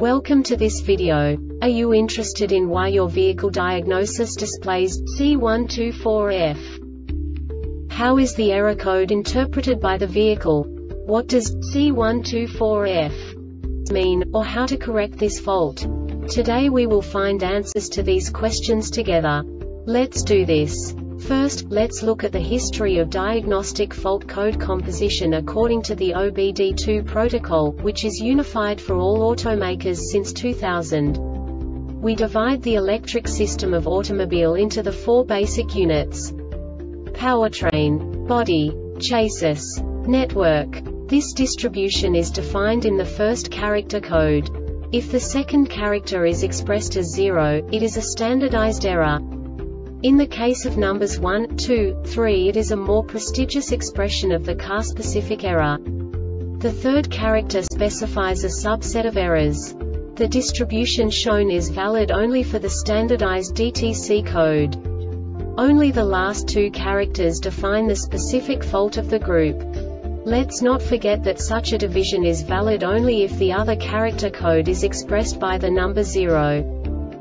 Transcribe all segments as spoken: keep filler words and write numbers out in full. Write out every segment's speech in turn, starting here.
Welcome to this video. Are you interested in why your vehicle diagnosis displays C one two four F? How is the error code interpreted by the vehicle? What does C one two four F mean, or how to correct this fault? Today we will find answers to these questions together. Let's do this. First, let's look at the history of diagnostic fault code composition according to the O B D two protocol, which is unified for all automakers since two thousand. We divide the electric system of automobile into the four basic units: powertrain, body, chassis, network. This distribution is defined in the first character code. If the second character is expressed as zero, it is a standardized error. In the case of numbers one, two, three, it is a more prestigious expression of the car-specific error. The third character specifies a subset of errors. The distribution shown is valid only for the standardized D T C code. Only the last two characters define the specific fault of the group. Let's not forget that such a division is valid only if the other character code is expressed by the number zero.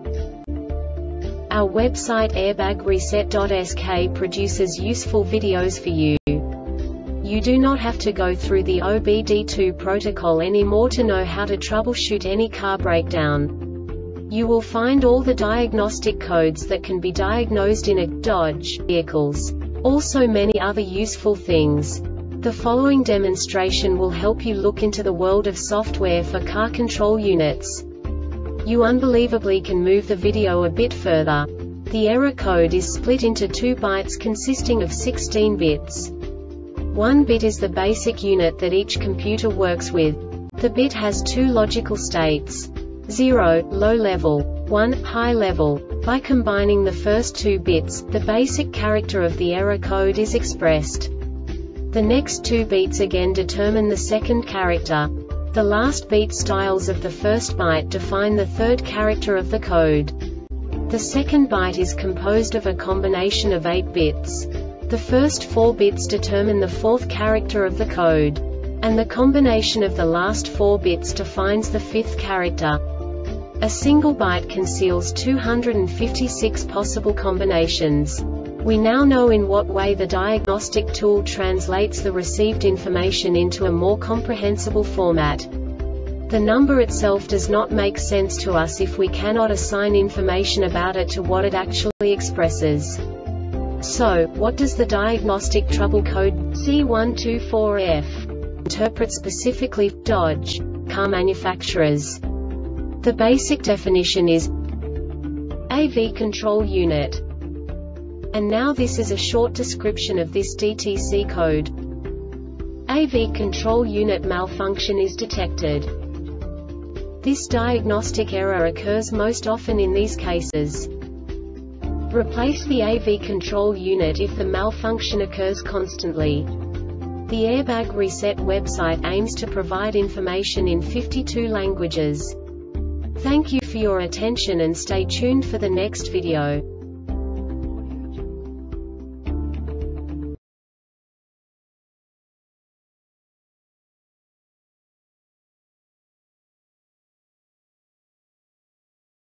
Our website airbag reset dot S K produces useful videos for you. You do not have to go through the O B D two protocol anymore to know how to troubleshoot any car breakdown. You will find all the diagnostic codes that can be diagnosed in a Dodge vehicles. Also many other useful things. The following demonstration will help you look into the world of software for car control units. You unbelievably can move the video a bit further. The error code is split into two bytes consisting of sixteen bits. One bit is the basic unit that each computer works with. The bit has two logical states: zero, low level, one, high level. By combining the first two bits, the basic character of the error code is expressed. The next two bits again determine the second character. The last beat styles of the first byte define the third character of the code. The second byte is composed of a combination of eight bits. The first four bits determine the fourth character of the code. And the combination of the last four bits defines the fifth character. A single byte conceals two hundred fifty-six possible combinations. We now know in what way the diagnostic tool translates the received information into a more comprehensible format. The number itself does not make sense to us if we cannot assign information about it to what it actually expresses. So, what does the diagnostic trouble code C one two four F interpret specifically for Dodge car manufacturers? The basic definition is A V control unit. And now this is a short description of this D T C code. A V control unit malfunction is detected. This diagnostic error occurs most often in these cases. Replace the A V control unit if the malfunction occurs constantly. The Airbag Reset website aims to provide information in fifty-two languages. Thank you for your attention and stay tuned for the next video.